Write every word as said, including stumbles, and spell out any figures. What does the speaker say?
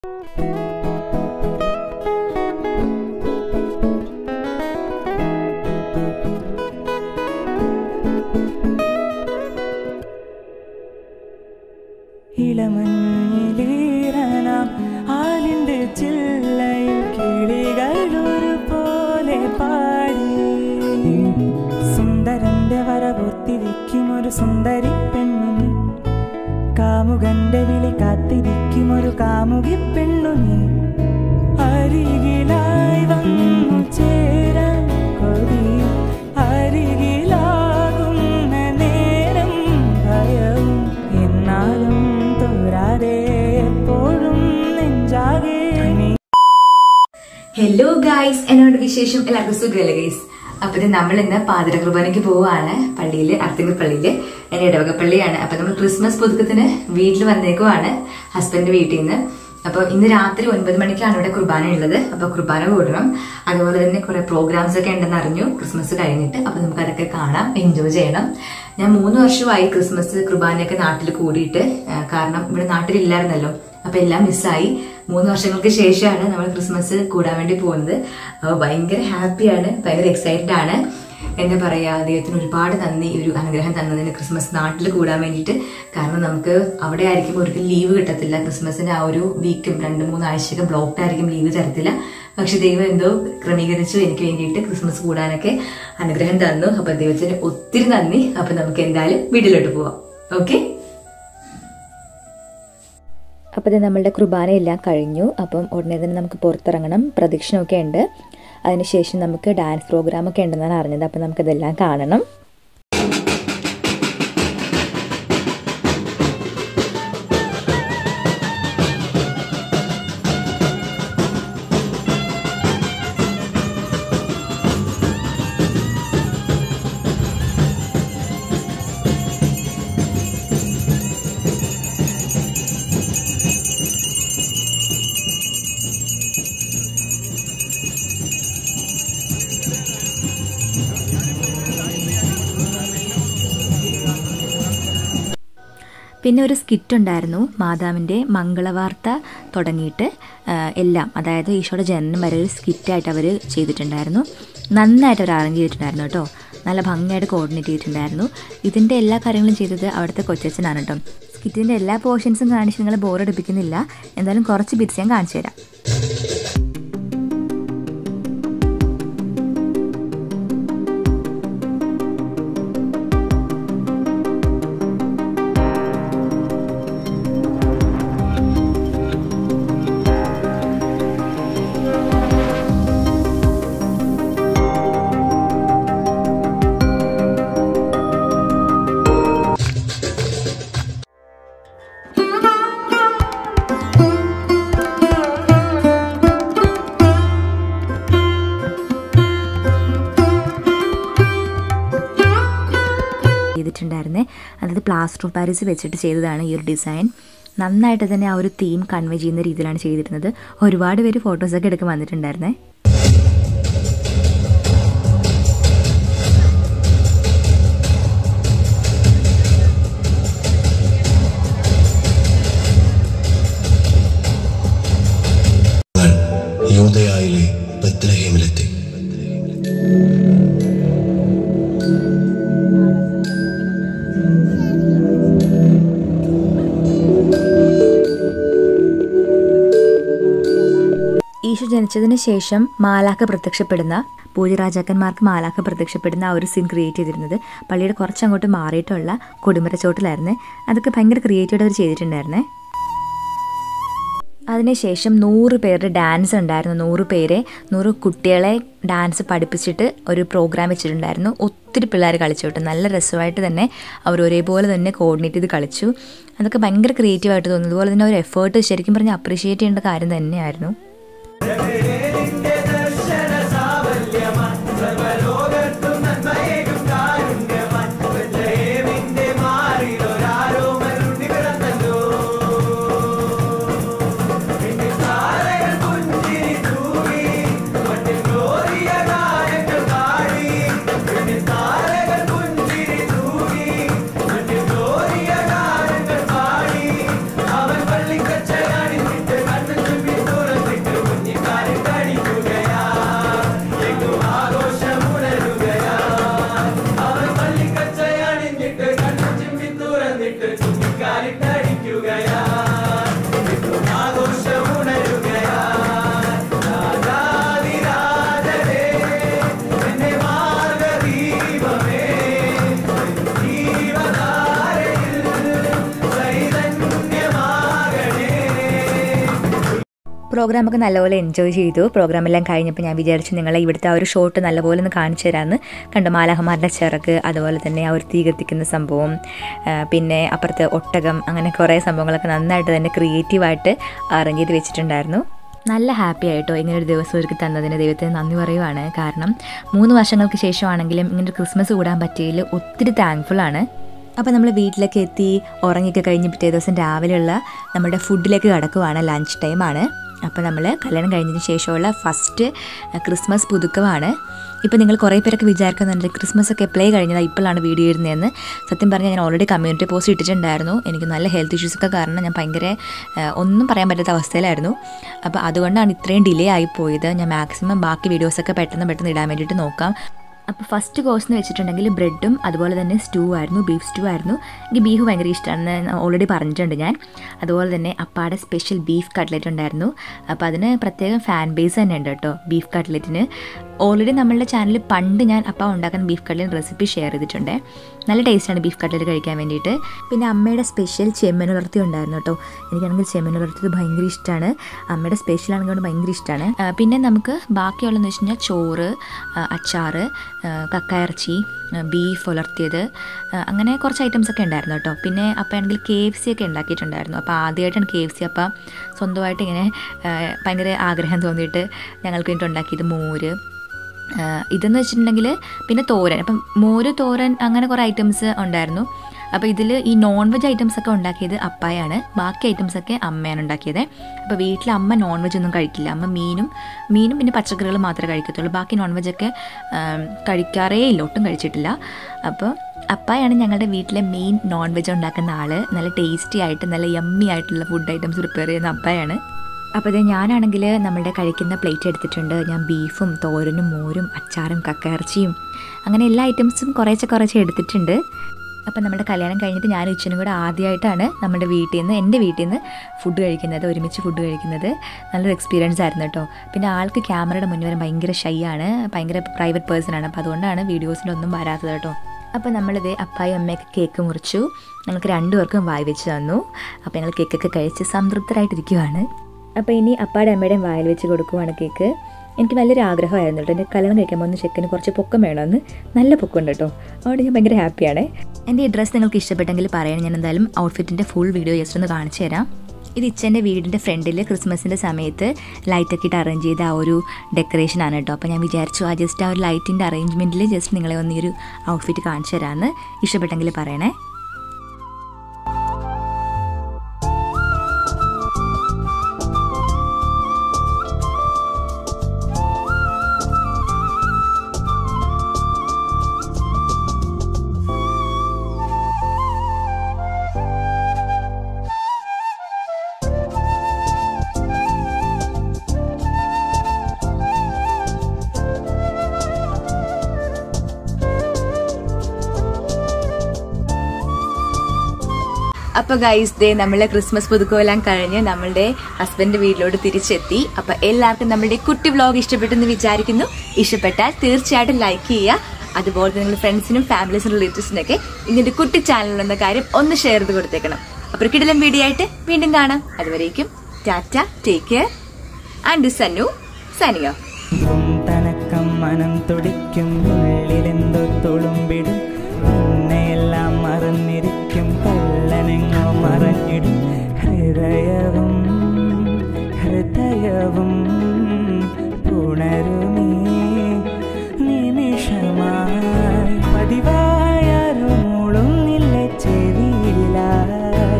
ഇളമഞ്ഞിലീറനാം ആലിൻ്റെ ചില്ലയിൽ കിളികൾ ഒരു പോലെ പാടി സുന്ദരന്റെ വരവൊത്തിരിക്കും ഒരു സുന്ദരി പെണ്ണുനി കാമുകന്റെ വിളി കാത്തിരിക്കും ഒരു കാമുകി പെണ്ണുനി അരികിലായി വന്നു ചേരാൻ കൊതി അരികിലാകുന്ന നേരം ഭയവും എന്നാലും തോരാതെ എപ്പോഴും നെഞ്ചാകെ. ഹലോ ഗൈസ്, എന്നോട് വിശേഷം എല്ലാവർക്കും സുഖമല്ലേ ഗൈസ്? അപ്പൊ നമ്മൾ ഇന്ന് പാതിര കുർബാനയ്ക്ക് പോവാണ് പള്ളിയില്, അർത്തിങ്കൽ പള്ളിയില്. എന്റെ ഇടവക പള്ളിയാണ്. അപ്പൊ നമ്മൾ ക്രിസ്മസ് പുതുക്കത്തിന് വീട്ടിൽ വന്നേക്കുവാണ് ഹസ്ബൻഡ് വീട്ടിൽ നിന്ന്. അപ്പൊ ഇന്ന് രാത്രി ഒൻപത് മണിക്കാണ് ഇവിടെ കുർബാന ഉള്ളത്. അപ്പൊ കുർബാന കൂടണം. അതുപോലെ തന്നെ കുറെ പ്രോഗ്രാംസ് ഒക്കെ ഉണ്ടെന്ന് അറിഞ്ഞു ക്രിസ്മസ് കഴിഞ്ഞിട്ട്. അപ്പൊ നമുക്ക് അതൊക്കെ കാണാം, എൻജോയ് ചെയ്യണം. ഞാൻ മൂന്ന് വർഷമായി ക്രിസ്മസ് കുർബാനയൊക്കെ നാട്ടിൽ കൂടിയിട്ട്. കാരണം ഇവിടെ നാട്ടിലില്ലായിരുന്നല്ലോ, അപ്പൊ എല്ലാം മിസ്സായി. മൂന്ന് വർഷങ്ങൾക്ക് ശേഷമാണ് നമ്മൾ ക്രിസ്മസ് കൂടാൻ വേണ്ടി പോകുന്നത്. അപ്പൊ ഭയങ്കര ഹാപ്പിയാണ്, ഭയങ്കര എക്സൈറ്റഡ് ആണ്. എന്താ പറയാ, ദൈവത്തിന് ഒരുപാട് നന്ദി ഒരു അനുഗ്രഹം തന്നതിന് ക്രിസ്മസ് നാട്ടിൽ കൂടാൻ വേണ്ടിയിട്ട്. കാരണം നമുക്ക് അവിടെ ആയിരിക്കും ഒരിക്കലും ലീവ് കിട്ടത്തില്ല. ക്രിസ്മസിന്റെ ആ ഒരു വീക്കും രണ്ട് മൂന്നാഴ്ചയൊക്കെ ബ്ലോക്ക്ഡ് ആയിരിക്കും, ലീവ് തരത്തില്ല. പക്ഷെ ദൈവം എന്തോ ക്രമീകരിച്ചു എനിക്ക് വേണ്ടിയിട്ട് ക്രിസ്മസ് കൂടാനൊക്കെ അനുഗ്രഹം തന്നു. അപ്പൊ ദൈവത്തിന് ഒത്തിരി നന്ദി. അപ്പൊ നമുക്ക് എന്തായാലും വീട്ടിലോട്ട് പോവാം. ഓക്കെ. അപ്പോൾ ഇത് നമ്മളുടെ കുർബാനയെല്ലാം കഴിഞ്ഞു. അപ്പം ഉടനെ തന്നെ നമുക്ക് പുറത്തിറങ്ങണം, പ്രദക്ഷിണമൊക്കെ ഉണ്ട്. അതിനുശേഷം നമുക്ക് ഡാൻസ് പ്രോഗ്രാമൊക്കെ ഉണ്ടെന്നാണ് അറിഞ്ഞത്. അപ്പം നമുക്കിതെല്ലാം കാണണം. പിന്നെ ഒരു സ്കിറ്റ് ഉണ്ടായിരുന്നു, മാതാവിൻ്റെ മംഗളവാർത്ത തുടങ്ങിയിട്ട് എല്ലാം, അതായത് ഈശോയുടെ ജനനം വരെ ഒരു സ്കിറ്റായിട്ട് അവർ ചെയ്തിട്ടുണ്ടായിരുന്നു. നന്നായിട്ട് അവർ അറേഞ്ച് ചെയ്തിട്ടുണ്ടായിരുന്നു കേട്ടോ. നല്ല ഭംഗിയായിട്ട് കോർഡിനേറ്റ് ചെയ്തിട്ടുണ്ടായിരുന്നു. ഇതിൻ്റെ എല്ലാ കാര്യങ്ങളും ചെയ്തത് അവിടുത്തെ കൊച്ചച്ഛനാണ് കേട്ടോ. സ്കിറ്റിൻ്റെ എല്ലാ പോർഷൻസും കാണിച്ച് നിങ്ങളെ ബോറടിപ്പിക്കുന്നില്ല. എന്തായാലും കുറച്ച് ബിറ്റ്സ് ഞാൻ കാണിച്ചു തരാം. ചെയ്തിട്ടുണ്ടായിരുന്നേ. അതായത് പ്ലാസ്റ്റർ ഓഫ് പാരീസ് വെച്ചിട്ട് ചെയ്തതാണ് ഈ ഒരു ഡിസൈൻ. നന്നായിട്ട് തന്നെ ആ ഒരു തീം കൺവേ ചെയ്യുന്ന രീതിയിലാണ് ചെയ്തിരുന്നത്. ഒരുപാട് പേര് ഫോട്ടോസൊക്കെ എടുക്കാൻ വന്നിട്ടുണ്ടായിരുന്നേ. യൂദയായിലെ ബത്ലഹേമിലെത്തി. ഈശോ ജനിച്ചതിന് ശേഷം മാലാഖ പ്രത്യക്ഷപ്പെടുന്ന, പൂജരാജാക്കന്മാർക്ക് മാലാഖ പ്രത്യക്ഷപ്പെടുന്ന ആ ഒരു സീൻ ക്രിയേറ്റ് ചെയ്തിരുന്നത് പള്ളിയുടെ കുറച്ചങ്ങോട്ട് മാറിയിട്ടുള്ള കൊടിമരച്ചോട്ടിലായിരുന്നേ. അതൊക്കെ ഭയങ്കര ക്രിയേറ്റീവായിട്ട് അവർ ചെയ്തിട്ടുണ്ടായിരുന്നേ. അതിനുശേഷം നൂറ് പേരുടെ ഡാൻസ് ഉണ്ടായിരുന്നു. നൂറ് പേരെ നൂറ് കുട്ടികളെ ഡാൻസ് പഠിപ്പിച്ചിട്ട് ഒരു പ്രോഗ്രാം വെച്ചിട്ടുണ്ടായിരുന്നു. ഒത്തിരി പിള്ളേർ കളിച്ചു കേട്ടോ. നല്ല രസമായിട്ട് തന്നെ അവർ ഒരേപോലെ തന്നെ കോർഡിനേറ്റ് ചെയ്ത് കളിച്ചു. അതൊക്കെ ഭയങ്കര ക്രിയേറ്റീവായിട്ട് തോന്നുന്നു. അതുപോലെ തന്നെ ഒരു എഫേർട്ട് ശരിക്കും പറഞ്ഞാൽ അപ്രീഷിയേറ്റ് ചെയ്യേണ്ട കാര്യം തന്നെയായിരുന്നു. അവൻ പള്ളിക്കച്ചയാടി കണ്ണു പ്രോഗ്രാമൊക്കെ നല്ലപോലെ എൻജോയ് ചെയ്തു. പ്രോഗ്രാമെല്ലാം കഴിഞ്ഞപ്പോൾ ഞാൻ വിചാരിച്ചു നിങ്ങളെ ഇവിടുത്തെ ആ ഒരു ഷോട്ട് നല്ലപോലെ ഒന്ന് കാണിച്ചു തരാമെന്ന്. കണ്ടു മാലാഹമാരുടെ ചിറക്, അതുപോലെ തന്നെ ആ ഒരു തീ കത്തിക്കുന്ന സംഭവം, പിന്നെ അപ്പുറത്ത് ഒട്ടകം, അങ്ങനെ കുറേ സംഭവങ്ങളൊക്കെ നന്നായിട്ട് തന്നെ ക്രിയേറ്റീവായിട്ട് അറേഞ്ച് ചെയ്ത് വെച്ചിട്ടുണ്ടായിരുന്നു. നല്ല ഹാപ്പി ആയിട്ടോ ഇങ്ങനൊരു ദിവസം ഒരുക്കി തന്നതിന് ദൈവത്തിന് നന്ദി പറയുവാണ്. കാരണം മൂന്ന് വർഷങ്ങൾക്ക് ശേഷമാണെങ്കിലും ഇങ്ങനൊരു ക്രിസ്മസ് കൂടാൻ പറ്റിയതിൽ ഒത്തിരി താങ്ക്ഫുള്ളാണ്. അപ്പോൾ നമ്മൾ വീട്ടിലേക്ക് എത്തി ഉറങ്ങിയൊക്കെ കഴിഞ്ഞ് പിറ്റേ ദിവസം രാവിലെയുള്ള നമ്മുടെ ഫുഡിലേക്ക് കടക്കുവാണ്. ലഞ്ച് ടൈമാണ്. അപ്പോൾ നമ്മൾ കല്യാണം കഴിഞ്ഞതിന് ശേഷമുള്ള ഫസ്റ്റ് ക്രിസ്മസ് പുതുക്കമാണ്. ഇപ്പോൾ നിങ്ങൾ കുറേ പേരൊക്കെ വിചാരിക്കുന്നുണ്ട് ക്രിസ്മസ് ഒക്കെ എപ്പോഴേ കഴിഞ്ഞതാണ് ഇപ്പോഴാണ് വീഡിയോ ഇടുന്നതെന്ന്. സത്യം പറഞ്ഞാൽ ഞാൻ ഓൾറെഡി കമ്മ്യൂണിറ്റി പോസ്റ്റ് ഇട്ടിട്ടുണ്ടായിരുന്നു. എനിക്ക് നല്ല ഹെൽത്ത് ഇഷ്യൂസൊക്കെ കാരണം ഞാൻ ഭയങ്കര ഒന്നും പറയാൻ പറ്റാത്ത അവസ്ഥയിലായിരുന്നു. അപ്പോൾ അതുകൊണ്ടാണ് ഇത്രയും ഡിലേ ആയിപ്പോയത്. ഞാൻ മാക്സിമം ബാക്കി വീഡിയോസൊക്കെ പെട്ടെന്ന് പെട്ടെന്ന് ഇടാൻ വേണ്ടിയിട്ട് നോക്കാം. അപ്പോൾ ഫസ്റ്റ് കോഴ്സ് എന്ന് വെച്ചിട്ടുണ്ടെങ്കിൽ ബ്രെഡും അതുപോലെ തന്നെ സ്റ്റൂ ആയിരുന്നു, ബീഫ് സ്റ്റൂ ആയിരുന്നു. എനിക്ക് ബീഫ് ഭയങ്കര ഇഷ്ടമാണെന്ന് ഓൾറെഡി പറഞ്ഞിട്ടുണ്ട് ഞാൻ. അതുപോലെ തന്നെ അപ്പാടെ സ്പെഷ്യൽ ബീഫ് കട്ട്ലറ്റ് ഉണ്ടായിരുന്നു. അപ്പോൾ അതിന് പ്രത്യേകം ഫാൻ ബേസ് തന്നെ ഉണ്ട് കേട്ടോ ബീഫ് കട്ട്ലറ്റിന്. ഓൾറെഡി നമ്മളുടെ ചാനലിൽ പണ്ട് ഞാൻ അപ്പ ഉണ്ടാക്കുന്ന ബീഫ് കട്ട്ലറ്റ് റെസിപ്പി ഷെയർ ചെയ്തിട്ടുണ്ട്. നല്ല ടേസ്റ്റാണ് ബീഫ് കട്ട്ലറ്റ് കഴിക്കാൻ വേണ്ടിയിട്ട്. പിന്നെ അമ്മയുടെ സ്പെഷ്യൽ ചെമ്മനുലർത്തി ഉണ്ടായിരുന്നു കേട്ടോ. എനിക്കാണെങ്കിൽ ചെമ്മനുലർത്തിയത് ഭയങ്കര ഇഷ്ടമാണ്. അമ്മയുടെ സ്പെഷ്യൽ ആണെങ്കിൽ ഭയങ്കര ഇഷ്ടമാണ്. പിന്നെ നമുക്ക് ബാക്കിയുള്ളതെന്ന് വെച്ച് കഴിഞ്ഞാൽ ചോറ്, അച്ചാറ്, കക്കയിറച്ചി, ബീഫ് ഉലർത്തിയത്, അങ്ങനെ കുറച്ച് ഐറ്റംസൊക്കെ ഉണ്ടായിരുന്നു കേട്ടോ. പിന്നെ അപ്പം ആണെങ്കിൽ കെ എഫ് സി ഒക്കെ ഉണ്ടാക്കിയിട്ടുണ്ടായിരുന്നു. അപ്പോൾ ആദ്യമായിട്ടാണ് കെ എഫ് സി അപ്പം സ്വന്തമായിട്ട് ഇങ്ങനെ ഭയങ്കര ആഗ്രഹം തോന്നിയിട്ട് ഞങ്ങൾക്ക് വേണ്ടിയിട്ട് ഉണ്ടാക്കിയത്. മോര്, ഇതെന്ന് വെച്ചിട്ടുണ്ടെങ്കിൽ പിന്നെ തോരൻ, അപ്പം മോര്, തോരൻ, അങ്ങനെ കുറേ ഐറ്റംസ് ഉണ്ടായിരുന്നു. അപ്പോൾ ഇതിൽ ഈ നോൺ വെജ് ഐറ്റംസൊക്കെ ഉണ്ടാക്കിയത് അപ്പായാണ്, ബാക്കി ഐറ്റംസൊക്കെ അമ്മയാണ് ഉണ്ടാക്കിയത്. അപ്പോൾ വീട്ടിൽ അമ്മ നോൺ വെജ് ഒന്നും കഴിക്കില്ല. അമ്മ മീനും മീനും പിന്നെ പച്ചക്കറികൾ മാത്രമേ കഴിക്കത്തുള്ളൂ. ബാക്കി നോൺ വെജൊക്കെ കഴിക്കാറേ ഇല്ല, ഒട്ടും കഴിച്ചിട്ടില്ല. അപ്പോൾ അപ്പായാണ് ഞങ്ങളുടെ വീട്ടിലെ മെയിൻ നോൺ വെജ് ഉണ്ടാക്കുന്ന ആൾ. നല്ല ടേസ്റ്റി ആയിട്ട് നല്ല യമ്മി ആയിട്ടുള്ള ഫുഡ് ഐറ്റംസ് പ്രിപ്പയർ ചെയ്യുന്ന അപ്പായാണ്. അപ്പോൾ ഇത് ഞാനാണെങ്കിൽ നമ്മളുടെ കഴിക്കുന്ന പ്ലേറ്റ് എടുത്തിട്ടുണ്ട്. ഞാൻ ബീഫും തോരനും മോരും അച്ചാറും കക്കയിറച്ചിയും അങ്ങനെ എല്ലാ ഐറ്റംസും കുറേശ്ശെ കുറേശ്ശെ എടുത്തിട്ടുണ്ട്. അപ്പം നമ്മുടെ കല്യാണം കഴിഞ്ഞിട്ട് ഞാൻ ഉച്ചനും കൂടെ ആദ്യമായിട്ടാണ് നമ്മുടെ വീട്ടിൽ നിന്ന് എൻ്റെ വീട്ടിൽ നിന്ന് ഫുഡ് കഴിക്കുന്നത്, ഒരുമിച്ച് ഫുഡ് കഴിക്കുന്നത്. നല്ലൊരു എക്സ്പീരിയൻസ് ആയിരുന്നു കേട്ടോ. പിന്നെ ആൾക്ക് ക്യാമറയുടെ മുന്നിൽ വരാൻ ഭയങ്കര ഷൈ ആണ്, ഭയങ്കര പ്രൈവറ്റ് പേഴ്സൺ ആണ്. അപ്പോൾ അതുകൊണ്ടാണ് വീഡിയോസിലൊന്നും വരാത്തത് കേട്ടോ. അപ്പോൾ നമ്മളിത് അപ്പായും അമ്മയൊക്കെ കേക്ക് മുറിച്ചു. ഞങ്ങൾക്ക് രണ്ടുപേർക്കും വായി വെച്ച് തന്നു. അപ്പോൾ ഞങ്ങൾ കേക്കൊക്കെ കഴിച്ച് സംതൃപ്തരായിട്ടിരിക്കുവാണ്. അപ്പോൾ ഇനി അപ്പാടെ അമ്മയുടെയും വായിൽ വെച്ച് കൊടുക്കുവാണ് കേക്ക്. എനിക്ക് നല്ലൊരു ആഗ്രഹമായിരുന്നു കേട്ടോ എൻ്റെ കല്യാണം കഴിക്കുമ്പോൾ ഒന്ന് ചെക്കന് കുറച്ച് പൊക്കം വേണമെന്ന്. നല്ല പൊക്കമുണ്ട് കേട്ടോ. അതുകൊണ്ട് ഞാൻ ഭയങ്കര ഹാപ്പിയാണ്. എൻ്റെ ഈ ഡ്രസ്സ് നിങ്ങൾക്ക് ഇഷ്ടപ്പെട്ടെങ്കിൽ പറയണം. ഞാൻ എന്തായാലും ഔട്ട്ഫിറ്റിൻ്റെ ഫുൾ വീഡിയോ ജസ്റ്റ് ഒന്ന് കാണിച്ചു തരാം. ഇത് ഇച്ചൻ്റെ വീടിൻ്റെ ഫ്രണ്ടിൽ ക്രിസ്മസിൻ്റെ സമയത്ത് ലൈറ്റൊക്കെ ഇട്ട് അറേഞ്ച് ചെയ്ത ആ ഒരു ഡെക്കറേഷനാണ് കേട്ടോ. അപ്പോൾ ഞാൻ വിചാരിച്ചു ആ ജസ്റ്റ് ആ ഒരു ലൈറ്റിൻ്റെ അറേഞ്ച്മെൻറ്റിൽ ജസ്റ്റ് നിങ്ങളെ ഒന്ന് ഈ ഒരു ഔട്ട്ഫിറ്റ് കാണിച്ചു തരാമെന്ന്. ഇഷ്ടപ്പെട്ടെങ്കിൽ പറയണേ. അപ്പോൾ ഗൈസ് ദേ നമ്മളെ ക്രിസ്മസ് പുതുക്കമെല്ലാം കഴിഞ്ഞ് നമ്മളുടെ ഹസ്ബൻഡ് വീട്ടിലോട്ട് തിരിച്ചെത്തി. അപ്പോൾ എല്ലാവർക്കും നമ്മുടെ കുട്ടി വ്ലോഗ് ഇഷ്ടപ്പെട്ടെന്ന് വിചാരിക്കുന്നു. ഇഷ്ടപ്പെട്ടാൽ തീർച്ചയായിട്ടും ലൈക്ക് ചെയ്യുക. അതുപോലെ നിങ്ങളുടെ ഫ്രണ്ട്സിനും ഫാമിലീസിനും റിലേറ്റീവ്സിനൊക്കെ ഇങ്ങനത്തെ കുട്ടി ചാനലിലെന്ന കാര്യം ഒന്ന് ഷെയർ ചെയ്ത് കൊടുത്തേക്കണം. അപ്പോൾ കിടിലൻ വീഡിയോ ആയിട്ട് വീണ്ടും കാണാം. അതുവരേക്കും ടാറ്റ, take care and Sannu signing off. തനക്കം മനം തുടിക്കും, ഉള്ളിലെന്തോ തുളുമ്പിടും, എന്നെയെല്ലാം മറന്നിരിക്കും, കള്ളനെങ്ങോ മറഞ്ഞിടും, ഹൃദയവും ഹൃദയവും